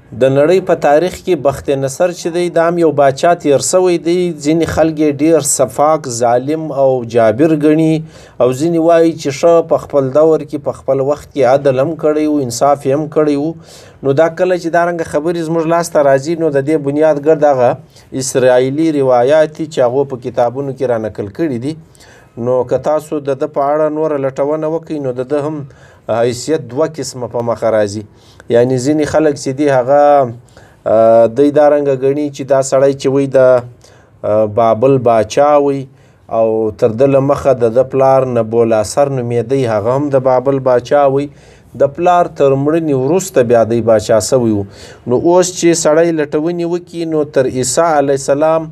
د نړۍ په تاریخ کې بخت نصر چې دی دا هم یو باچا تیر سوی دی. ځینې خلک یې ډېر صفاک، ظالم او جابر ګڼي او ځینې وایي چې ښه په خپل دور کې په خپل وخت کې عدل هم کړی و، انصاف یې هم کړی و. نو دا کله چې دارنګه خبرې زموږ لاسته راځي نو د دې بنیاد ګرد هغه اسرائیلي روایات دي چې هغو په کتابونو کې را نقل کړي دي. نو که تاسو د ده په اړه نوره لټونه وکړئ نو د ده هم حیثیت دوه قسمه په مخه راځي. یعنی ځینې خلک چې دي هغه دی دارنګه ګڼي چې دا سړی چې وی د بابل باچا وی او تر ده له مخه د ده پلار نبوالعصر نومېدی، هغه هم د بابل باچا وی. د پلار تر مړنې وروسته بیا دی باچا سوی و. نو اوس چې سړی لټونې وکړي نو تر عیسی علیه السلام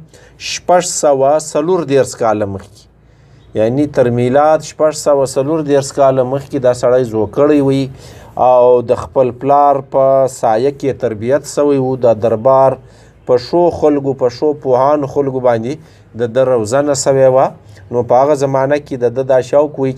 640 کاله مخکې، یعنی تر میلاد 640 کاله مخکې دا سړی زوکړی وی او د خپل پلار په سایه کې تربیت سوی و. د دربار په شو خلکو، په شو پوهانو خلکو باندې د ده روزنه سوې وه. نو په هغه زمانه کې د ده دا شوق وی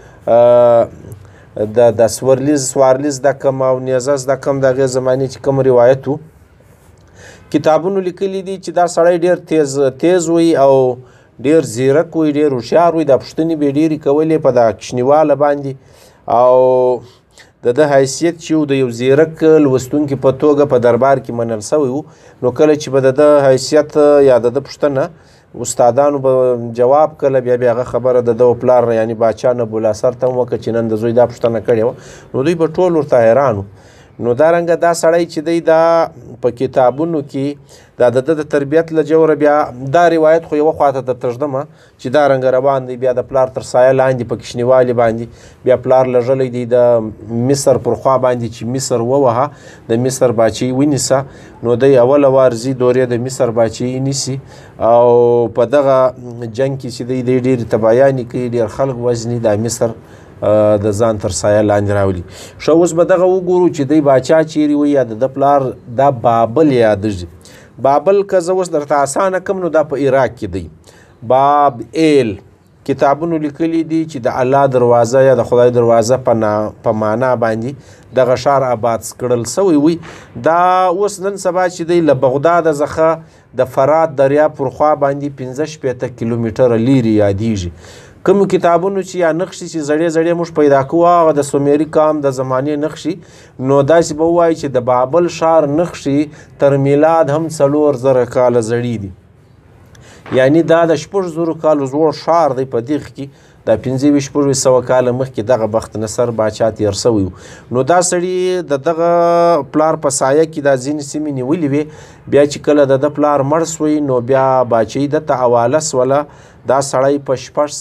چې د سوارلیز د کم او نیزه د کم د هغې زمانې چې کوم روایت و کتابونو لیکلی دي چې دا سړی ډېر تیز وی او ډېر زیرک وی، ډېر هوښیار وی. دا پوښتنې به یې ډېرې کولې په دا کوچنیواله باندې او د ده حیثیت چې د یو زیرک لوستونکي په توګه په دربار کې منل سوی و. نو کله چې به د ده حیثیت یا د ده پوښتنه استادانو به جواب کله بیا هغه خبره د ده پلار یعنی باچا نبوالعصر ته هم وکړه چې نن د زوی دا پوښتنه کړې وه، نو دوی به ټول ورته حیران وو. نو دارنګه دا سړی چې دی دا په کتابونو کې دا د ده د تربیت له جوره بیا دا روایت خو یوه خواته درته ږدمه چې دارنګه روان دی. بیا د پلار تر سایه لاندې په کوچنیوالي باندې بیا پلار لږلی دی د مصر پر خوا باندې چې مصر ووهه، د مصر باچۍ ونیسه. نو دی اوله وار ځي دورې د مصر باچۍ نیسي او په دغه جنګ کې چې دی ډېرې تبایانې کوي، ډېر خلک وژني، دا مصر د ځان تر سایه لاندې راولي. ښه اوس به دغه وګورو چې دی باچا چیرې وي یا د ده پلار دا بابل یادېږي. بابل که زه اوس درته اسانه کم نو دا په عراق کې دی. باب ایل کتابونو لیکلي دي چې د الله دروازه یا د خدای دروازه په معنا باندې دغه ښار آباد کړل سوی وي. دا اوس نن سبا چې دی له بغداد څخه د فرات دریاب پر خوا باندې 15-16 کیلومتره لیرې یادېږي. کوم کتابونو چې یا نقشې چې زړې موږ پیدا کوو هغه د سومري قام د زمانې نقشې، نو داسې به ووایي چې د بابل ښار نقشې تر میلاد هم 4000 کاله زړې دي. یعنی دا د 600 کالو زوړ ښار دی. په دغه کې دا 2500 کاله مخکې دغه بخت نصر باچا تیر سوی و. نو دا سړي د دغه پلار په سایه کې دا ځینې سیمې نیولې وې. بیا چې کله د ده پلار مړ سوی نو بیا باچۍ ده ته حواله سوله. دا سړی په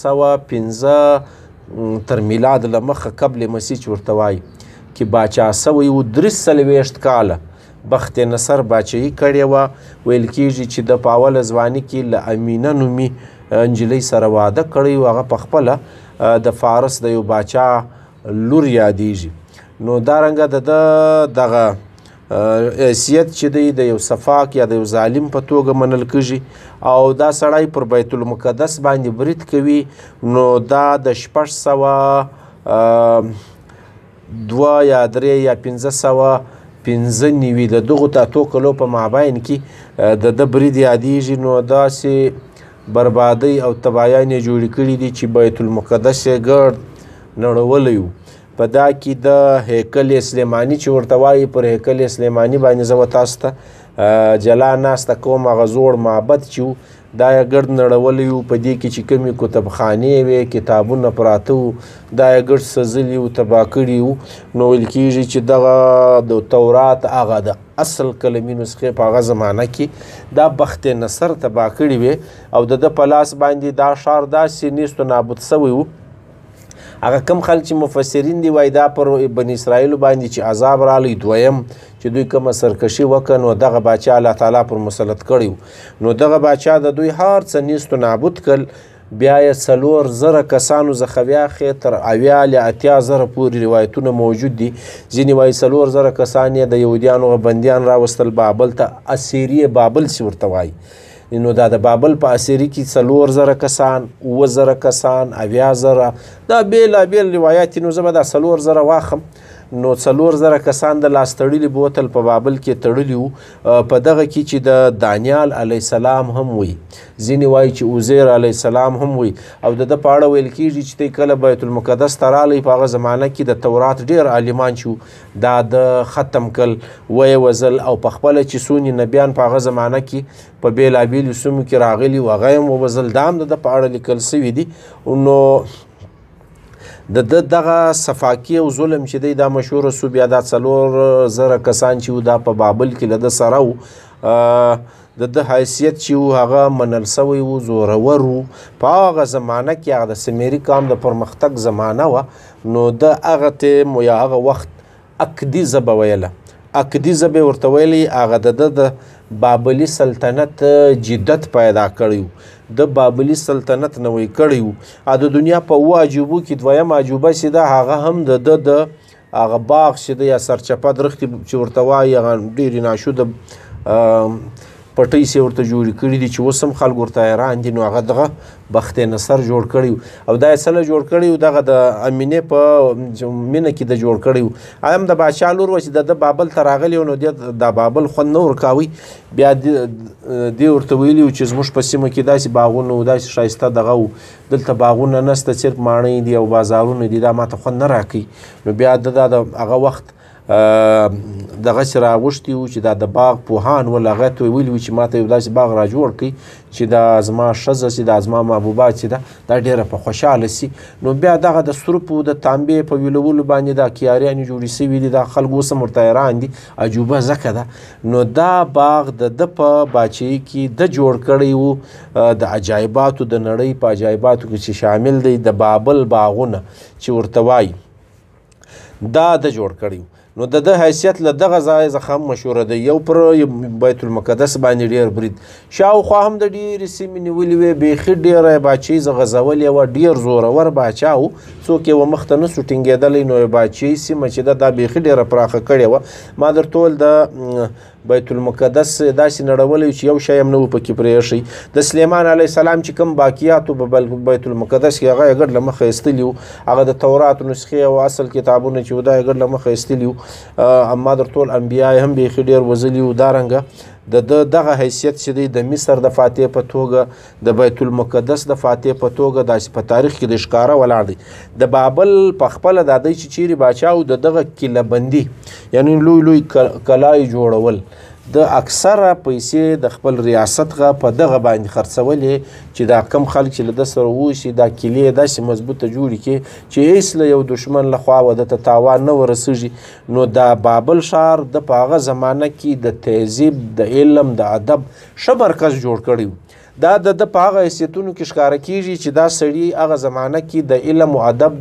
605 تر میلاد له مخه قبل مسیح چې ورته وایي کې باچا سوی و. 43 کاله بخت نصر باچایي کړې وه. ویل کېږي چې د په اوله ځواني کې له امینه نومي نجلۍ سره واده کړی و. هغه په خپله د فارس د یو باچا لور یادېږي. نو دارنګه د ده دغه حیثیت چې دی د یو صفاک یا د یو ظالم په توګه منل کېږي او دا سړی پر بیت المقدس باندې برید کوي. نو دا د 602 یا 3 یا 595 د دغو اتو کلو په مابین کې د ده برید یادېږي. نو داسې بربادۍ او تبایانې جوړې کړي دي چې بیت المقدس یې ګرد نړولی و. په دا کې د هیکل سلیماني چې ورته وایي، پر هیکل سلیماني باندې زه تاسو ته جلا ناسته کوم. هغه زوړ معبد چې و دا یې ګرد نړولی و. په دې کې چې کومې کتابخانې وې، کتابونه پراته وو، دا یې ګرد سوځلي وو، تباه کړي وو. نو ویل کېږي چې دغه د تورات هغه د اصل کلمې نسخې په هغه زمانه کې دا بخت نصر تباه کړي وې او د ده په لاس باندې دا ښار داسې نیست و نابود سوی و. هغه کم خلک چې مفسرین دی وایي دا پر بني اسرائیلو باندې چې عذاب رالی دویم چې دوی کومه سرکشي وکړه نو دغه باچا الله تعالی پر مسلط کړی و. نو دغه باچا د دوی هر څه نیست و نابود کړل. بیا یې 4000 کسانو زخوي اخې تر 70 له 80,000 پورې روایتونه موجود دي. ځینې وایي 4000 کسان یې د یهودیانو بندیان راوستل بابل ته، اسیری بابل چې ورته وایي. نو دا د بابل په اسیری کې 4000 کسان، 7000 کسان، 70,000 دا بېلابېل روایات. نو زه به دا 4000 واخم نو 4000 کسان د لاس تړلي بوتل په بابل کې تړلي وو. په دغه کې چې د دانیال علیه السلام هم وي، ځینې وایي چې عزیر علیه السلام هم وي، او د ده په اړه ویل کېږي چې دی کله بیت المقدس ته راغلی په هغه زمانه کې د تورات ډېر عالمان چې دا د ختم کل ویې وژل، او په خپله چې څو نبیان په هغه زمانه کې په بېلابېلو سیمو کې راغلي و هغه هم ووژل، دا هم د ده په اړه لیکل سوي دي. نو د دغه صفاقي او ظلم چې دی دا مشهوره سو. بیا دا 4000 کسان چې و دا په بابل کې له ده سره و، د ده حیثیت چې و هغه منل سوی و، زورور و. په هغه زمانه کې هغه د سمیري قام د پرمختګ زمانه وه، نو د هغه ټیم یا هغه وخت اکدي ژبه ویله، اکدي ژبه ورته ویلې. هغه د بابلي سلطنت جدت پیدا کړی و، د بابلي سلطنت نوی کړی و. د دنیا په 7 عجوبو کې دویم عجوبه چې ده هغه هم د هغه باغ چې ده یا سرچپه درختې چې ورته وایي هغه ډېرې ناشوده پټۍ سې ورته جوړې کړي دي چې اوس هم خلک ورته حیران دي. نو هغه دغه بخت نصر جوړ کړی و، او دا یې څله جوړ کړی و، دغه د امینې په مینه کې د جوړ کړی و. هغه هم د باچا لور وه چې د بابل ته راغلی و، نو د بابل خوند نه ورکاوی. بیا دې ورته ویلي و چې زموږ په سیمه کې داسې باغونه و، داسې ښایسته دغه و، دلته باغونه نسته، صرف ماڼۍ دي او بازارونه دي، دا ماته خوند نه راکوي. نو بیا د هغه وخت دغه چې راغوښتي وو چې دا د باغ پوهان ول، هغه ته ویلي وو چې ماته یو داسې باغ را جوړ کړي چې دا زما ښځه چې دا زما محبوبه چې ده دا ډېره په خوشحاله سي. نو بیا دغه د سروپو د تانبې په ویلولو باندې دا کیاریانې جوړې سوي دي، دا خلک اوس هم ورته حیران دي، عجوبه ځکه ده. نو دا باغ د ده په باچهۍ کې ده جوړ کړی و، د عجایباتو د نړۍ په عجایباتو کې چې شامل دی د بابل باغونه چې ورته وایي، دا ده جوړ کړی و. نو د ده حیثیت له دغه ځای څخه هم مشهوره دی. یو پر بیت المقدس باندې ډېر برید، شاوخوا هم د ډېرې سیمې نیولې وې، بیخي ډېره باچهۍ غځولې وه، ډېر زورور باچا و، څوک یې مخ ته نسو ټینګېدلی. نو باچهۍ سیمه چې ده دا بیخي ډېره پراخه کړې وه. ما درته وویل د بیت المقدس داسې نړولی چې یو شی هم نه و پکې پرېښی. د سلیمان علیه السلام چې کوم باقیاتو په بیت المقدس کې هغه یې ګډ له مخه ایستلي وو، هغه د تورات نسخې او اصل کتابونه چې و دا یې ګډ له مخه ایستلي وو. ما درته وویل انبیا یې هم بیخي ډېر وژلي وو. دارنګه د دغه حیثیت چې دی د مصر د فاتح په توګه، د بیت المقدس د فاتح په توګه داسې په تاریخ کې د ښکاره ولاړ دی. د بابل په خپله دا دی چې چیرې باچا و، د دغه کیله بندي یعنی لوی لوی کلای جوړول، د اکثره پیسې د خپل ریاست غا په دغه باندې خرڅولې چې دا کم خلک چې له ده سره اوسي دا کیلې داسې مضبوطه جوړې کړي چې هېڅ له یو دښمن له خوا و دته تاوان نه ورسېږي. نو دا بابل ښار د په هغه زمانه کې د تهذیب، د علم، د ادب ښه مرکز جوړ کړی و. دا د په هغه حیثیتونو کې ښکاره کېږي چې دا سړي هغه زمانه کې د علم او ادب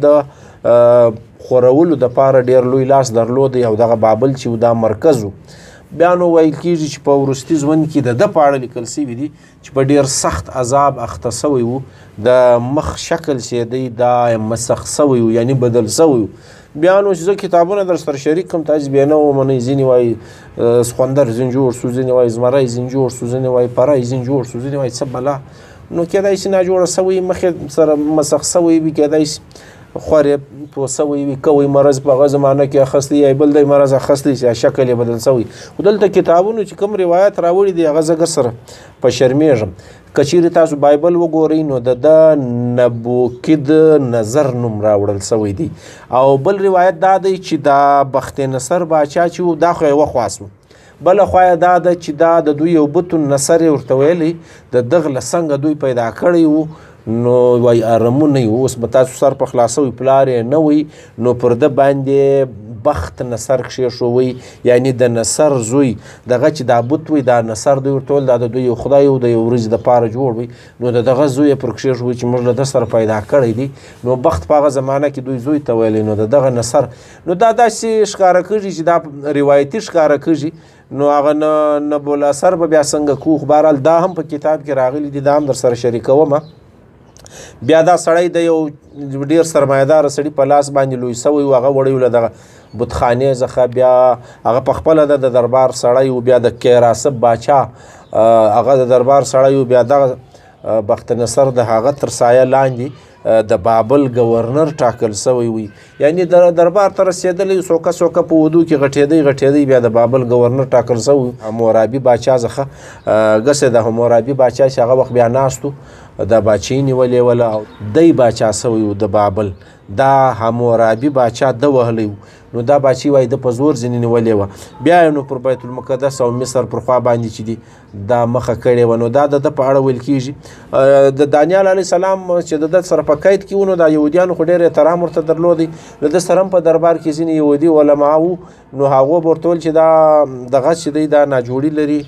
د خورولو دپاره ډېر لوی لاس درلودی، او دغه بابل چې دا مرکز و. بیا نو ویل کېږي چې په وروستي ژوند کې د ده په اړه لیکل سوي دي چې په ډېر سخت عذاب اخته سوی و، د مخ شکل چې دی دا مسخ سوی و، یعنی بدل سوی و. بیا نو چې زه کتابونه در سره شریک کړم، تاسې بیا نه ومنئ. ځینې وایي سخوندر ځین جوړ سو، ځینې وایي زمری ځین جوړ سو، ځینې وایي پری ځین جوړ سو، ځینې وایي څه بلا. نو کېدای شي ناجوړه سوی مخې سره مسخ سوی وي، کېدای شي خورې پوه سوی وي، کوی مرض په هغه زمانه کې اخیستی، یا بل دی مرض اخیستی چې شکل یې بدل سوی. خو دلته کتابونو چې کوم روایت راوړي دي هغه زه سره په شرمېږم. که چیرې تاسو بایبل وګورئ نو د ده نبوکد نظر نوم راوړل سوی دی. او بل روایت دا دی چې دا بخت نصر باچا چې و دا خو یې وخواس و، بله خوا یې دا ده چې دا د دوی یو بت النصر یې ورته ویلی، د دغه له څنګه دوی پیدا کړی و. نو وایي ارمونه یې اوس به تاسو سر په خلاصوي، پلار یې نه وي، نو پر ده باندې بخت نصر کښېښوی، یعنی د نصر زوی دغه چې دا بت وي دا نصر دوی ورته ویل دا د دوی یو خدای و، د یو ورځې دپاره جوړ وي. نو د دغه زوی یې پر کښېښوی چې موږ له ده سره پیدا کړی دی. نو بخت په هغه زمانه کې دوی زوی ته ویلی، نو د دغه نصر. نو دا داسې ښکاره کېږي چې دا روایتي ښکاره کېږي. نو هغه نبول اثر به بیا څنګه کوو. بهرحال دا هم په کتاب کې راغلی دي، دا هم در سره شریکوم. بیا دا سړی د یو ډېر سرمایه‌داره سړي په لاس باندې لوی سوی و، هغه وړی و له دغه بتخانې څخه. بیا هغه پخپله د دربار سړی و، بیا د کیراسب باچا هغه د دربار سړی و. بیا دغه بخت نصر د هغه تر سایه لاندې د بابل گورنر ټاکل سوی وي. یعنی دربار ته رسېدلی څوکه څوکه په ودو کې غټېدی بیا د بابل گورنر ټاکل سوی. حمورابي باچا څخه ګسې د حمورابي باچا چې هغه وخت بیا ناست و دا باچۍ نیولې وله او دی باچا سوی و د بابل. دا حمورابي باچا ده وهلی و نو دا باچۍ وایي ده په زور ځینې نیولې وه. بیا یې نو پر بیت المقدس او مصر پر خوا باندې چې دي دا مخه کړې وه. نو دا د ده په اړه ویل کېږي. د دانیال علیه السلام چې د ده سره په قید کې و نو دا یهودیانو خو ډېر احترام ورته درلودی. د ده سره هم په دربار کې ځینې یهودي علما وو نو هغو به ورته ویل چې دا دغه چې دی دا ناجوړي لري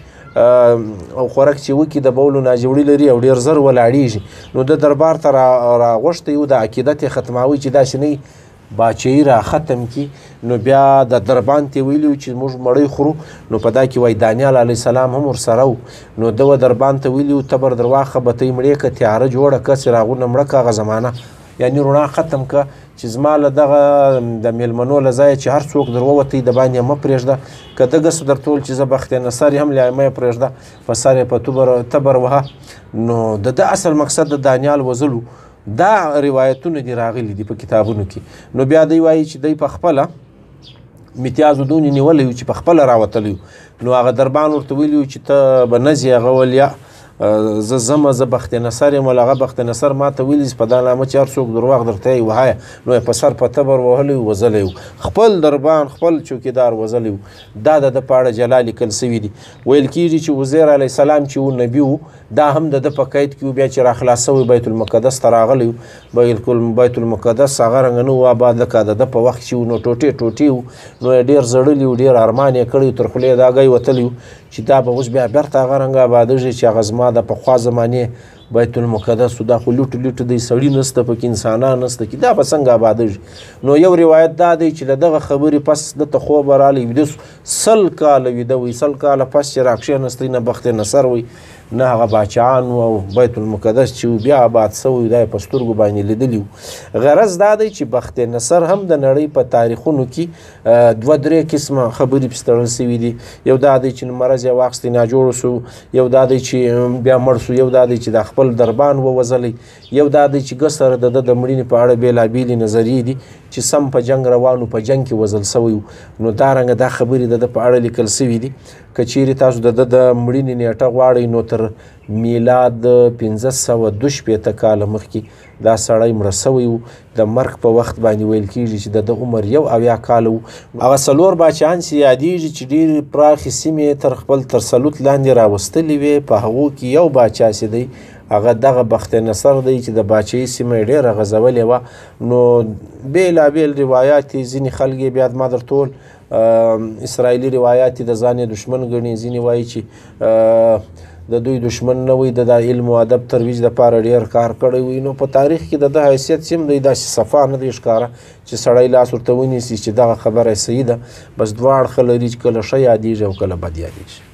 او خوراک چې وکړي د بولو ناجوړي لري او ډېر زر ولاړېږي. نو د دربار ته راغوښتی و د عقیدت یې ختماوی چې داسې نه باچۍ را ختم کی. نو بیا د دربان ته ویلي و چې موږ مړۍ خورو. نو په دا کې وایي دانیال علیه السلام هم ورسره و. نو ده و دربان ته ویلي و تبر درواخه بتۍ مړې که تیاره جوړه که څراغونه مړه که هغه زمانه یعنی رڼا ختم که چې زما له دغه د میلمنو له ځایه چې هر څوک در ووتی د باندې مه پرېږده که ده ګس در ټول چې زه بخت نصر هم مه یې پرېږده په سر یې په تبر وهه. نو د ده اصل مقصد د دانیال وژلو. دا روایتونه دي راغلي دي په کتابونو کې. نو بیا دی وایي چې دی په خپله امتیاز دونې نیولی و چې په خپله راوتلی. نو هغه دربان ورته ویلي و چې ته به نه ځې هغه ولیا زه ځمه زه بخت نصر یم. هغه بخت نصر ما ته ویلي په دا نامه چې هر څوک درواغ درته یې وهایه. نو یې په سر په تبر وهلی و وژلی و. خپل دربان خپل چوکیدار وژلی و. دا د ده په اړه جلا لیکل سوي دي. ویل کېږي چې عزیر علیه السلام چې و نبي و دا هم د ده په قید کې و. بیا چې راخلاص سوی بیت المقدس ته راغلی و. بیت المقدس هغه رنګه نه و آباد لکه د ده په وخت چې و. نو ټوټې و. نو یې ډېر زړلی و ډېر ارمان یې کړی و تر خولې د هګۍ وتلی و چې دا به اوس بیا بېرته هغه رنګه آبادېږي چې هغه زما د پخوا زمانې بیت المقدس دا خو لوټ دی سړي نسته پکې انسانان نسته کې دا به څنګه آبادېږي. نو یو روایت دا دی چې له دغه خبرې پس دته خوب راغلی ویده سو. 100 کاله ویده وي 100 کاله پس چې راکښېنستی نه بخت نصر وي نه هغه باچاان و او بیت المقدس چې و بیا آباد سوی دا یې په سترګو باندې لیدلي و. غرض دا دی چې بخت نصر هم د نړۍ په تاریخونو کې 2-3 قسمه خبرې پسې تړل سوي دي. یو دا دی چې مرض یې واخیستی ناجوړ سو. یو دا دی چې بیا مړ سو. یو دا دی چې د خپل دربان ووژلی. یو دا دی چې ګس سره د ده د مړینې په اړه بېلابېلې نظریې دي چې سم په جنګ روانو په جنګ کې وژل سوی و. نو دا رنګه دا خبرې د ده په اړه لیکل سوي دي. که چیرې تاسو د ده د مړینې نیټه غواړئ نو تر میلاد 1562 کاله مخکې دا سړی مړه سوی و. د مرګ په وخت باندې ویل کېږي چې د ده عمر 71 کاله و. هغه 4 باچاهان چې یادېږي چې ډېرې پراخې سیمې تر خپل تسلط لاندې راوستلې وې په هغو کې یو باچا چې دی هغه دغه بخت نصر دی چې د باچۍ سیمه یې ډېره غځولې وه. نو بېلابېل روایات یې ځینې خلک یې بیا ما در ټول اسرائیلي روایات د ځان یې دشمن ګڼي. ځینې وایي چې د دوی دشمن نه وي د علم او ادب ترویج دپاره ډېر کار کړی وي. نو په تاریخ کې د ده حیثیت چې هم دی داسې صفا نه دی ښکاره چې سړی لاس ورته ونیسي چې دغه خبره صحیح ده. بس دوه اړخه لري چې کله ښه یادېږي او کله بد یادېږي.